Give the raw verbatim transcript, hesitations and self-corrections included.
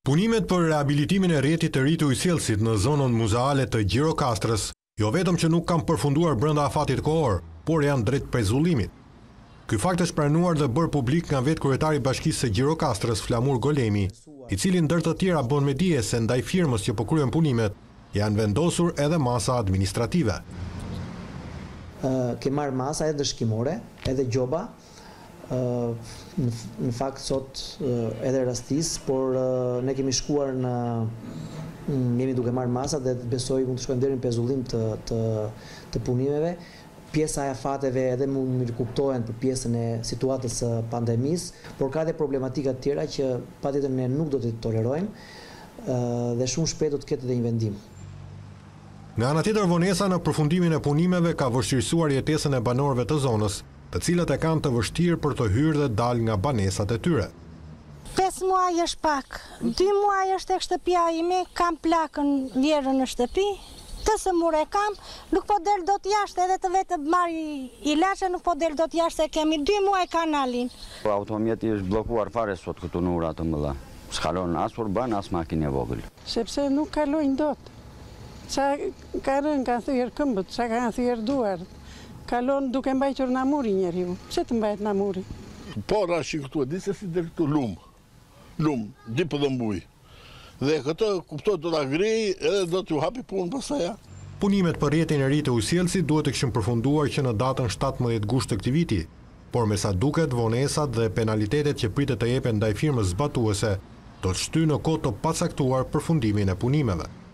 Punimet për rehabilitimin e rrjetit të ri të ujësjellësit në zonën muzeale të Gjirokastrës jo vetëm që nuk kanë përfunduar brenda afatit kohor, por janë drejt pezullimit. Ky fakt është pranuar dhe bërë publik nga vetë kryetari i Bashkisë së Gjirokastrës, Flamur Golemi, i cili ndër të tjera bën me dije se ndaj firmës që po kryen punimet janë vendosur edhe masa administrative. Uh, ke marrë masa edhe shkimore, edhe gjoba, uh, në, në fakt sot uh, edhe rastis, por uh, ne kemi shkuar në mm, jemi duke marrë masa dhe besoj mund të shkojmë deri në pezullim të, të, të punimeve. Pjesa e afateve edhe mund mirë kuptohen për pjesën e situatës së pandemisë, por ka edhe problematika të tjera që patjetër ne nuk do të tolerojmë uh, dhe shumë shpejt do të ketë edhe një vendim. Nga ana tjetër, vonesa në përfundimin e punimeve ka vështirësuar jetesën e banorëve të zonës, të cilët e kanë të vështirë për të hyrë dhe dalë nga banesat e tyre. Pesë muaj është pak, dy muaj është tek shtëpia ime, kam plakën vjerën në shtëpi, të sëmur e kam, nuk po del do të jashtë edhe të vetë marri ilaçe, nuk po del do të jashtë se kemi dy muaj kanalin. Automjeti është blokuar fare sot këtu në ura të mëdha. S'kalon as urban, as makinë e vogël. Sepse nuk kalojnë dot. Qa ka rënë, ka thyer këmbët, qa ka thyer duar. Kalon duke mbajtur namuri njeriu. Pse të mbajt namuri? Por ashtë këtu e di se si dhe këtu lumë. Lumë, di për dhe mbuj. Dhe këtë kuptoj do të agrej edhe do t'ju hapi punë pasaja. Punimet për rrjetin e ri të ujësjellësit duhet të kishin përfunduar që në datën shtatëmbëdhjetë gusht të këtij viti, por me sa duket vonesat dhe penalitetet që pritet të jepen ndaj firmës zbatuese do të shtyjnë në kohë të pacaktuar përfundimin e punimeve.